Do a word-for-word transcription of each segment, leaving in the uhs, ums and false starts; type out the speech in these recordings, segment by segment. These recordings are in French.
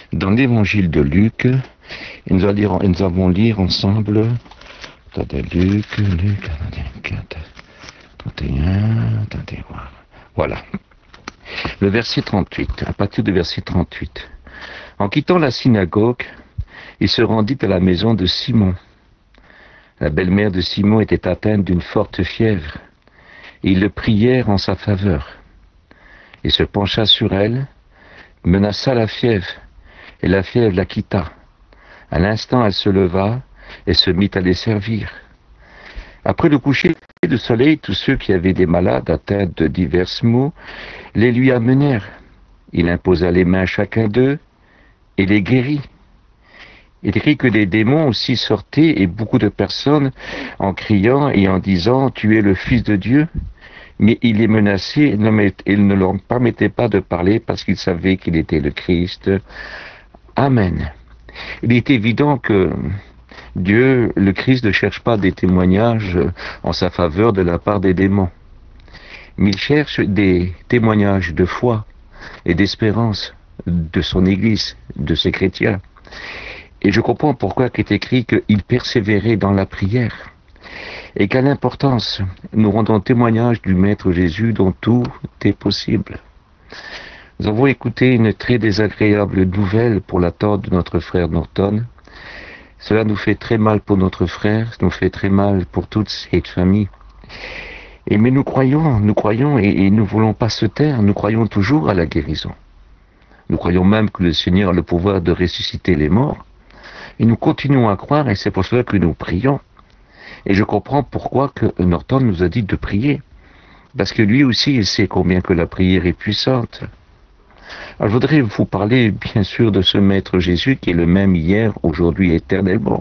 dans l'évangile de Luc, et nous, allons lire, nous allons lire ensemble, attendez, Luc, Luc, trente et un, attendez, voilà, le verset trente-huit, à partir du verset trente-huit. En quittant la synagogue, il se rendit à la maison de Simon. La belle-mère de Simon était atteinte d'une forte fièvre, et ils le prièrent en sa faveur. Il se pencha sur elle, menaça la fièvre, et la fièvre la quitta. À l'instant, elle se leva et se mit à les servir. Après le coucher du soleil, tous ceux qui avaient des malades atteints de divers maux les lui amenèrent. Il imposa les mains à chacun d'eux et les guérit. Il écrit que des démons aussi sortaient et beaucoup de personnes en criant et en disant « Tu es le Fils de Dieu ». Mais il les menaçait et il ne leur permettait pas de parler parce qu'ils savaient qu'il était le Christ. Amen. Il est évident que Dieu, le Christ, ne cherche pas des témoignages en sa faveur de la part des démons. Mais il cherche des témoignages de foi et d'espérance de son Église, de ses chrétiens. Et je comprends pourquoi il est écrit qu'il persévérait dans la prière. Et quelle importance nous rendons témoignage du Maître Jésus dont tout est possible. Nous avons écouté une très désagréable nouvelle pour la tante de notre frère Norton. Cela nous fait très mal pour notre frère, nous fait très mal pour toute cette famille. Et mais nous croyons, nous croyons et, et nous ne voulons pas se taire, nous croyons toujours à la guérison. Nous croyons même que le Seigneur a le pouvoir de ressusciter les morts. Et nous continuons à croire et c'est pour cela que nous prions. Et je comprends pourquoi que Norton nous a dit de prier. Parce que lui aussi, il sait combien que la prière est puissante. Alors, je voudrais vous parler, bien sûr, de ce Maître Jésus qui est le même hier, aujourd'hui, éternellement.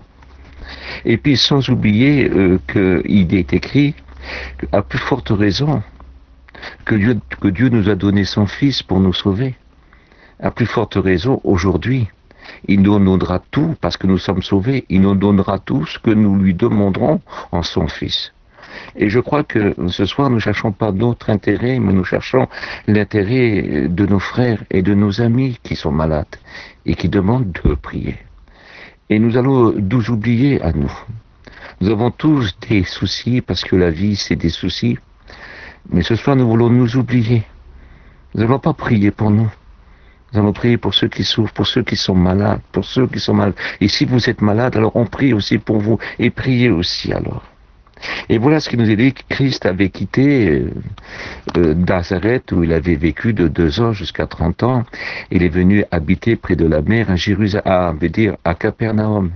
Et puis, sans oublier euh, qu'il est écrit, à plus forte raison, que Dieu, que Dieu nous a donné son Fils pour nous sauver. À plus forte raison, aujourd'hui, il nous donnera tout parce que nous sommes sauvés. Il nous donnera tout ce que nous lui demanderons en son Fils. Et je crois que ce soir, nous ne cherchons pas notre intérêt, mais nous cherchons l'intérêt de nos frères et de nos amis qui sont malades et qui demandent de prier. Et nous allons nous oublier à nous. Nous avons tous des soucis parce que la vie, c'est des soucis. Mais ce soir, nous voulons nous oublier. Nous n'allons pas prier pour nous. Nous allons prier pour ceux qui souffrent, pour ceux qui sont malades, pour ceux qui sont malades. Et si vous êtes malade, alors on prie aussi pour vous. Et priez aussi alors. Et voilà ce qui nous est dit. Christ avait quitté euh, euh, Nazareth, où il avait vécu de deux ans jusqu'à trente ans. Il est venu habiter près de la mer à Jérusalem, à, veut dire, à Capernaum.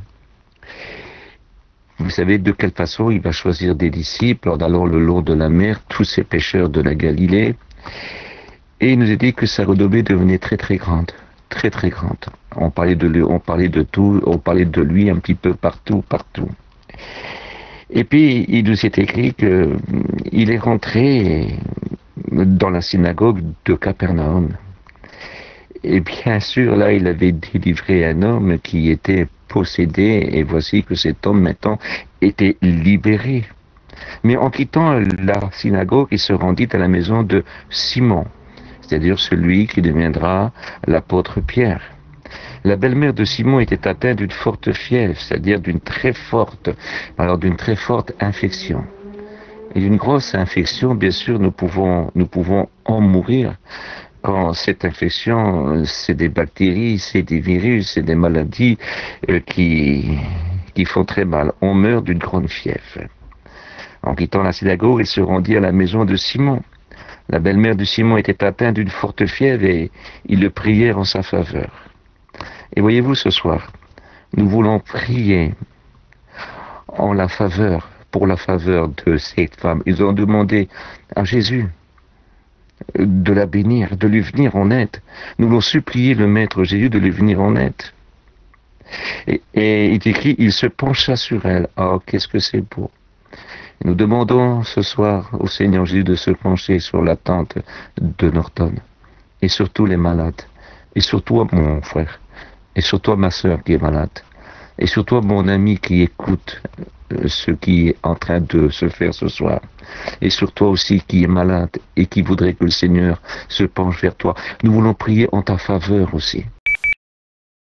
Vous savez de quelle façon il va choisir des disciples en allant le long de la mer, tous ces pêcheurs de la Galilée. Et il nous a dit que sa renommée devenait très très grande, très très grande. On parlait de lui, on parlait de tout, on parlait de lui un petit peu partout, partout. Et puis il nous est écrit que il est rentré dans la synagogue de Capernaum. Et bien sûr, là, il avait délivré un homme qui était possédé, et voici que cet homme maintenant était libéré. Mais en quittant la synagogue, il se rendit à la maison de Simon, c'est-à-dire celui qui deviendra l'apôtre Pierre. La belle-mère de Simon était atteinte d'une forte fièvre, c'est-à-dire d'une très forte, alors d'une très forte infection. Et d'une grosse infection, bien sûr, nous pouvons, nous pouvons en mourir. Quand cette infection, c'est des bactéries, c'est des virus, c'est des maladies euh, qui, qui font très mal. On meurt d'une grande fièvre. En quittant la synagogue, il se rendit à la maison de Simon. La belle-mère de Simon était atteinte d'une forte fièvre et ils le prièrent en sa faveur. Et voyez-vous, ce soir, nous voulons prier en la faveur, pour la faveur de cette femme. Ils ont demandé à Jésus de la bénir, de lui venir en aide. Nous l'ont supplié le Maître Jésus de lui venir en aide. Et, et il est écrit, il se pencha sur elle. Oh, qu'est-ce que c'est beau. Nous demandons ce soir au Seigneur Jésus de se pencher sur la tante de Norton, et surtout les malades, et surtout mon frère, et surtout ma sœur qui est malade, et surtout mon ami qui écoute ce qui est en train de se faire ce soir, et sur toi aussi qui est malade et qui voudrait que le Seigneur se penche vers toi. Nous voulons prier en ta faveur aussi.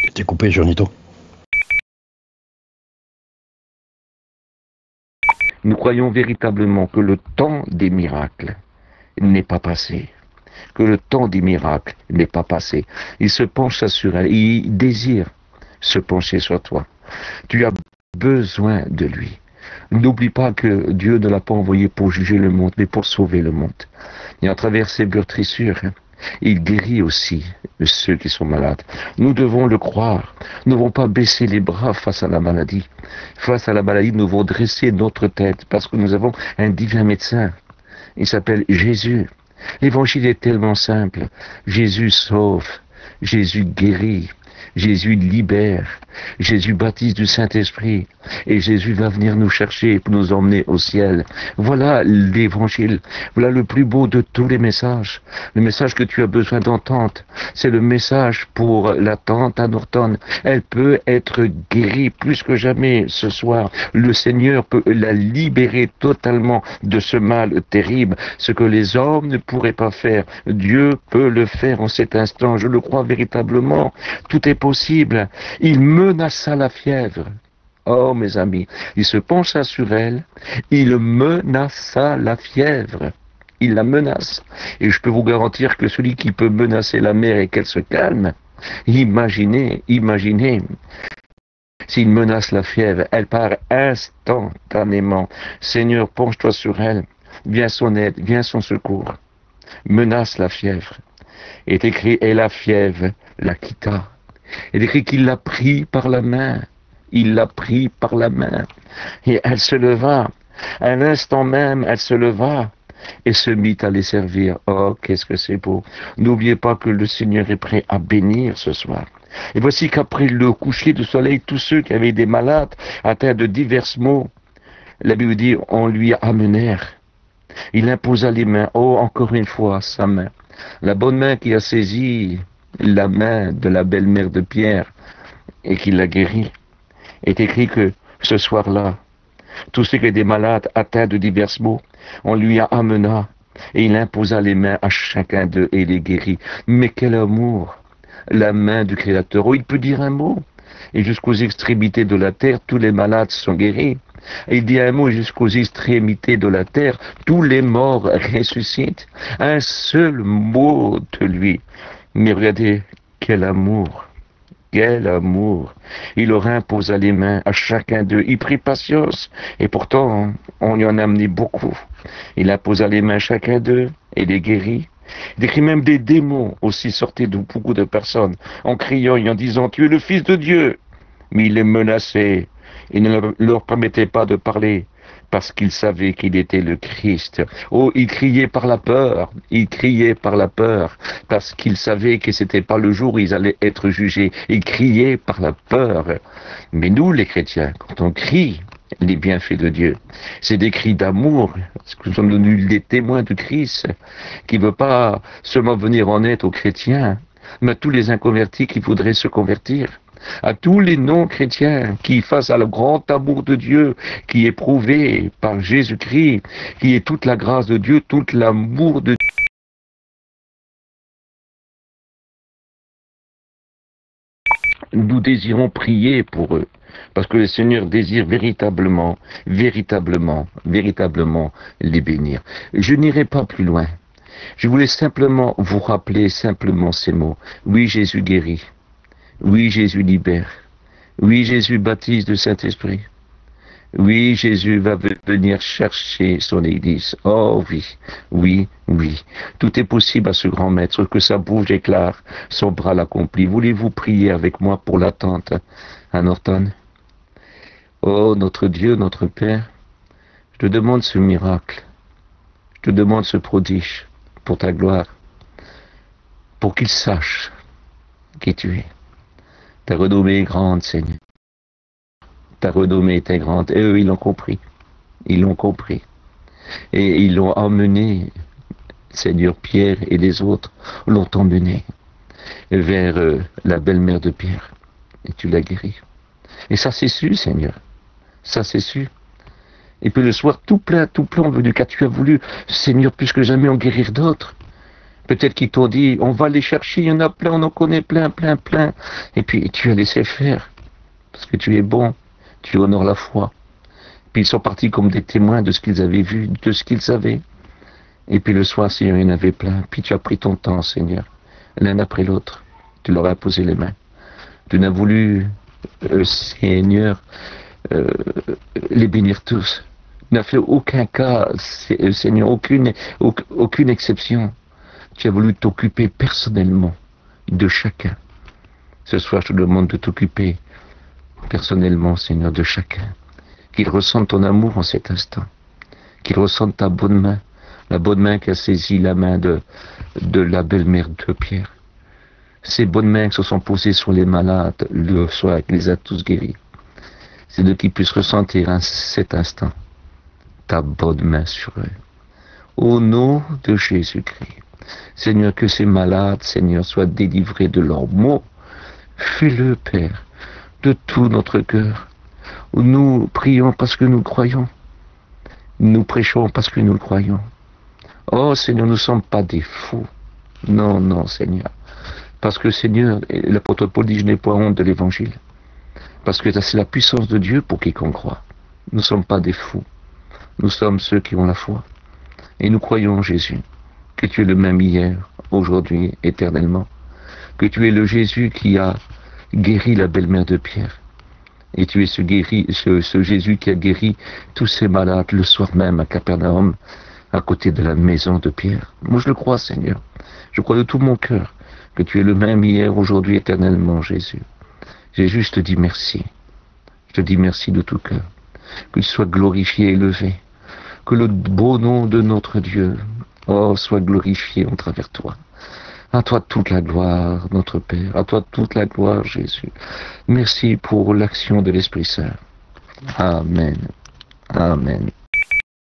T'es coupé, Jonito. Nous croyons véritablement que le temps des miracles n'est pas passé. Que le temps des miracles n'est pas passé. Il se penche sur elle, il désire se pencher sur toi. Tu as besoin de lui. N'oublie pas que Dieu ne l'a pas envoyé pour juger le monde, mais pour sauver le monde. Et à travers ses meurtrissures, il guérit aussi ceux qui sont malades. Nous devons le croire. Nous ne devons pas baisser les bras face à la maladie. Face à la maladie, nous devons dresser notre tête parce que nous avons un divin médecin. Il s'appelle Jésus. L'évangile est tellement simple. Jésus sauve. Jésus guérit. Jésus libère, Jésus baptise du Saint-Esprit, et Jésus va venir nous chercher pour nous emmener au ciel. Voilà l'évangile, voilà le plus beau de tous les messages. Le message que tu as besoin d'entendre, c'est le message pour la tante à Norton. Elle peut être guérie plus que jamais ce soir. Le Seigneur peut la libérer totalement de ce mal terrible. Ce que les hommes ne pourraient pas faire, Dieu peut le faire en cet instant. Je le crois véritablement. Tout est possible. Il menaça la fièvre. Oh, mes amis, il se pencha sur elle, il menaça la fièvre. Il la menace. Et je peux vous garantir que celui qui peut menacer la mer et qu'elle se calme, imaginez, imaginez, s'il menace la fièvre, elle part instantanément. Seigneur, penche-toi sur elle, viens son aide, viens son secours. Menace la fièvre. Et est écrit, et la fièvre la quitta. Il est écrit qu'il l'a pris par la main. Il l'a pris par la main. Et elle se leva. À l'instant même, elle se leva et se mit à les servir. Oh, qu'est-ce que c'est beau. N'oubliez pas que le Seigneur est prêt à bénir ce soir. Et voici qu'après le coucher du soleil, tous ceux qui avaient des malades, atteints de divers maux, la Bible dit, on lui amenèrent. Il imposa les mains. Oh, encore une fois, sa main. La bonne main qui a saisi la main de la belle-mère de Pierre et qui l'a guéri. Est écrit que ce soir-là, tous ceux qui étaient malades, atteints de divers maux, on lui a amena et il imposa les mains à chacun d'eux et les guérit. Mais quel amour! La main du Créateur. Oh, il peut dire un mot. Et jusqu'aux extrémités de la terre, tous les malades sont guéris. Et il dit un mot, jusqu'aux extrémités de la terre, tous les morts ressuscitent. Un seul mot de lui. Mais regardez, quel amour! Quel amour! Il leur imposa les mains à chacun d'eux. Il prit patience. Et pourtant, on lui en a amené beaucoup. Il imposa les mains à chacun d'eux et les guérit. Il décrit même des démons aussi sortaient de beaucoup de personnes en criant et en disant « Tu es le Fils de Dieu !» Mais il les menaçait. Il ne leur permettait pas de parler parce qu'il savait qu'il était le Christ. Oh, il criait par la peur, il criait par la peur, parce qu'il savait que c'était pas le jour où ils allaient être jugés. Il criait par la peur. Mais nous, les chrétiens, quand on crie les bienfaits de Dieu, c'est des cris d'amour, parce que nous sommes devenus des témoins de Christ, qui ne veut pas seulement venir en aide aux chrétiens, mais à tous les inconvertis qui voudraient se convertir. À tous les non-chrétiens qui, face à le grand amour de Dieu, qui est prouvé par Jésus-Christ, qui est toute la grâce de Dieu, tout l'amour de Dieu. Nous désirons prier pour eux, parce que le Seigneur désire véritablement, véritablement, véritablement les bénir. Je n'irai pas plus loin. Je voulais simplement vous rappeler simplement ces mots. Oui, Jésus guérit. Oui, Jésus libère. Oui, Jésus baptise du Saint-Esprit. Oui, Jésus va venir chercher son Église. Oh oui, oui, oui. Tout est possible à ce grand maître, que sa bouche éclaire, son bras l'accomplit. Voulez-vous prier avec moi pour l'attente à Norton? Oh, notre Dieu, notre Père, je te demande ce miracle. Je te demande ce prodige pour ta gloire, pour qu'il sache qui tu es. Ta renommée est grande, Seigneur. Ta renommée était grande. Et eux, ils l'ont compris. Ils l'ont compris. Et ils l'ont emmené, Seigneur, Pierre et les autres l'ont emmené vers euh, la belle-mère de Pierre. Et tu l'as guéri. Et ça, c'est su, Seigneur. Ça, c'est su. Et puis le soir, tout plein, tout plein, on veut du cas, tu as voulu, Seigneur, plus que jamais en guérir d'autres. Peut-être qu'ils t'ont dit, on va les chercher, il y en a plein, on en connaît plein, plein, plein. Et puis tu as laissé faire, parce que tu es bon, tu honores la foi. Puis ils sont partis comme des témoins de ce qu'ils avaient vu, de ce qu'ils savaient. Et puis le soir, Seigneur, il y en avait plein. Puis tu as pris ton temps, Seigneur, l'un après l'autre. Tu leur as posé les mains. Tu n'as voulu, euh, Seigneur, euh, les bénir tous. Tu n'as fait aucun cas, Seigneur, aucune, aucune exception. Tu as voulu t'occuper personnellement de chacun. Ce soir, je te demande de t'occuper personnellement, Seigneur, de chacun. Qu'il ressente ton amour en cet instant. Qu'il ressente ta bonne main. La bonne main qui a saisi la main de, de la belle-mère de Pierre. Ces bonnes mains qui se sont posées sur les malades le soir, qui les a tous guéris. C'est de qu'ils puissent ressentir en cet instant ta bonne main sur eux. Au nom de Jésus-Christ. Seigneur, que ces malades, Seigneur, soient délivrés de leurs maux. Fais-le, Père, de tout notre cœur. Nous prions parce que nous croyons. Nous prêchons parce que nous le croyons. Oh, Seigneur, nous ne sommes pas des fous. Non, non, Seigneur. Parce que, Seigneur, l'apôtre Paul dit, je n'ai point honte de l'évangile. Parce que c'est la puissance de Dieu pour quiconque croit. Nous ne sommes pas des fous. Nous sommes ceux qui ont la foi. Et nous croyons en Jésus. Que tu es le même hier, aujourd'hui, éternellement. Que tu es le Jésus qui a guéri la belle-mère de Pierre. Et tu es ce, guéri, ce, ce Jésus qui a guéri tous ces malades le soir même à Capernaum, à côté de la maison de Pierre. Moi je le crois, Seigneur. Je crois de tout mon cœur que tu es le même hier, aujourd'hui, éternellement, Jésus. J'ai juste dit merci. Je te dis merci de tout cœur. Que tu sois glorifié et élevé. Que le beau nom de notre Dieu, oh, soit glorifié en travers toi. À toi toute la gloire, notre Père. À toi toute la gloire, Jésus. Merci pour l'action de l'Esprit Saint. Amen. Amen.